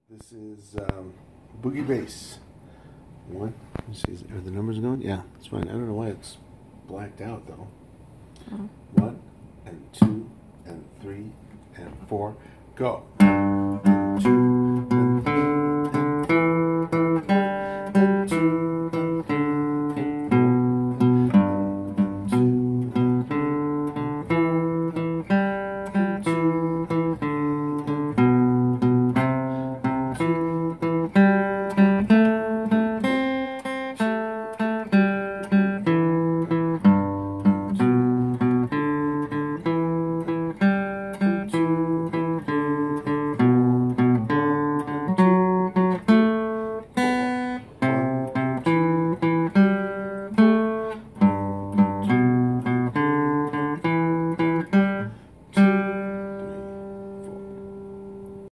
This is Boogie Bass. One, let's see, are the numbers going? Yeah, it's fine. I don't know why it's blacked out though. Oh. 1 and 2 and 3 and 4, go. 1, 2.